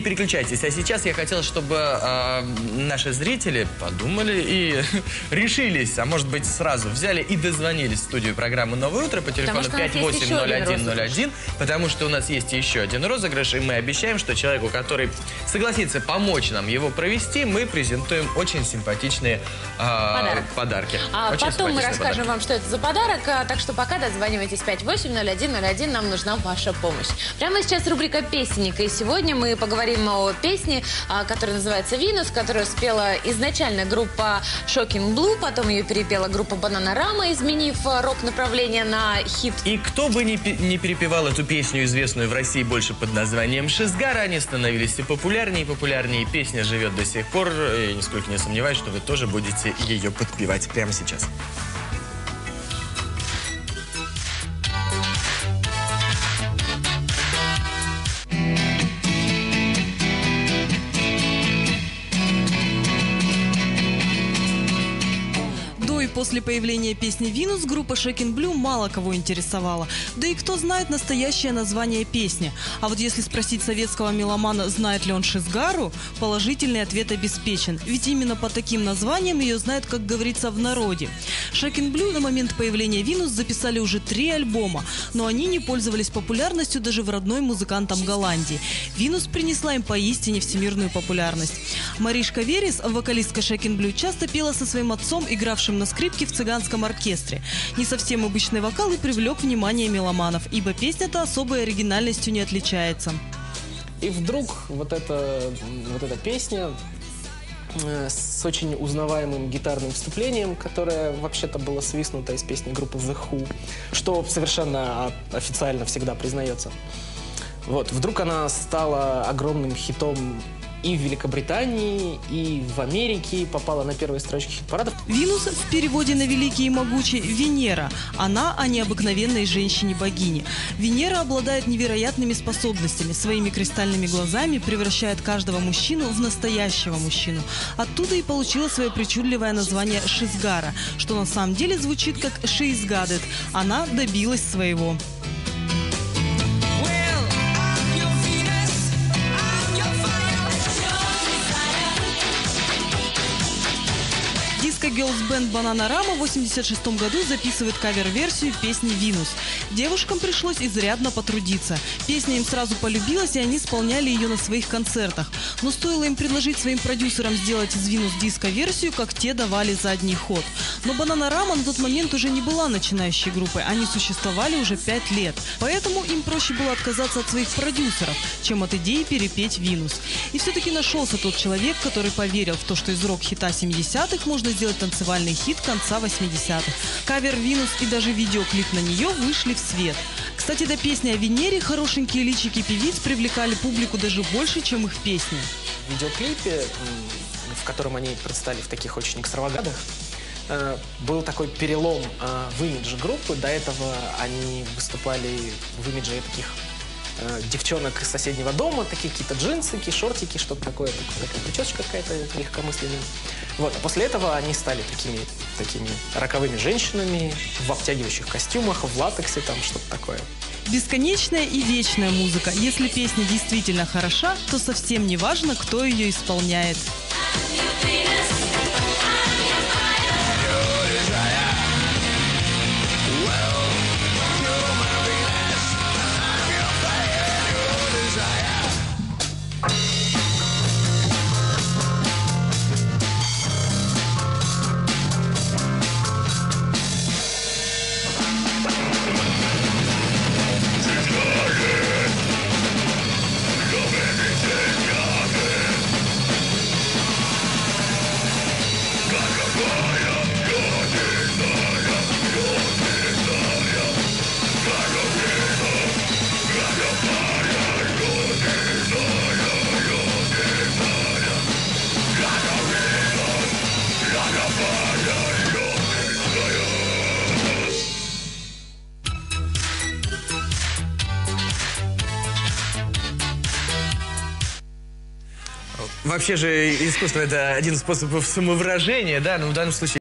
переключайтесь. А сейчас я хотел, чтобы наши зрители подумали и решились, а может быть сразу взяли и дозвонились в студию программы «Новое утро» по телефону 580101, потому что у нас есть еще один розыгрыш, и мы обещаем, что человеку, который согласится помочь нам его провести, мы презентуем очень симпатичные подарки. А потом мы расскажем вам, что это за подарок, так что пока дозванивайтесь 580101, нам нужна ваша помощь. Прямо сейчас рубрика «Песенника», и сегодня мы поговорим о песне, которая называется «Винус», которую спела изначально группа Shocking Blue, потом ее перепела группа Bananarama, изменив рок-направление на хит. И кто бы не перепевал эту песню, известную в России больше под названием «Шизгара», они становились все популярнее и популярнее. Песня живет до сих пор, и нисколько не сомневаюсь, что вы тоже будете ее подпевать прямо сейчас. После появления песни «Винус» группа Shocking Blue мало кого интересовала. Да и кто знает настоящее название песни. А вот если спросить советского меломана, знает ли он Шизгару, положительный ответ обеспечен. Ведь именно по таким названиям ее знают, как говорится, в народе. Shocking Blue на момент появления «Винус» записали уже 3 альбома, но они не пользовались популярностью даже в родной музыкантам Голландии. «Винус» принесла им поистине всемирную популярность. Маришка Верес, вокалистка Shocking Blue, часто пела со своим отцом, игравшим на скрипке в цыганском оркестре. Не совсем обычный вокал и привлек внимание меломанов, ибо песня-то особой оригинальностью не отличается. И вдруг вот эта песня с очень узнаваемым гитарным вступлением, которое вообще-то было свистнуто из песни группы The Who, что совершенно официально всегда признается. Вот, вдруг она стала огромным хитом и в Великобритании, и в Америке, попала на первые строчки хит-парадов. «Винус» в переводе на «великий и могучий» – Венера. Она о необыкновенной женщине-богине. Венера обладает невероятными способностями. Своими кристальными глазами превращает каждого мужчину в настоящего мужчину. Оттуда и получила свое причудливое название «Шизгара», что на самом деле звучит как «She is godded». Она добилась своего. Диско-герлс-бенд Bananarama в 1986 году записывает кавер-версию песни «Винус». Девушкам пришлось изрядно потрудиться. Песня им сразу полюбилась, и они исполняли ее на своих концертах. Но стоило им предложить своим продюсерам сделать из «Винус» диско-версию, как те давали задний ход. Но Bananarama на тот момент уже не была начинающей группой, они существовали уже 5 лет. Поэтому им проще было отказаться от своих продюсеров, чем от идеи перепеть «Винус». И все-таки нашелся тот человек, который поверил в то, что из рок-хита 70-х можно сделать танцевальный хит конца 80-х. Кавер «Винус» и даже видеоклип на нее вышли в свет. Кстати, до песни о Венере хорошенькие личики певиц привлекали публику даже больше, чем их песни. В видеоклипе, в котором они предстали в таких очень экстравагантных, был такой перелом в имидже группы. До этого они выступали в имидже таких девчонок из соседнего дома, такие какие-то джинсики, шортики, что-то такое, такая причесочка какая-то легкомысленная. Вот, а после этого они стали такими роковыми женщинами в обтягивающих костюмах, в латексе, там что-то такое. Бесконечная и вечная музыка. Если песня действительно хороша, то совсем не важно, кто ее исполняет. Вообще же искусство – это один из способов самовыражения, да, но в данном случае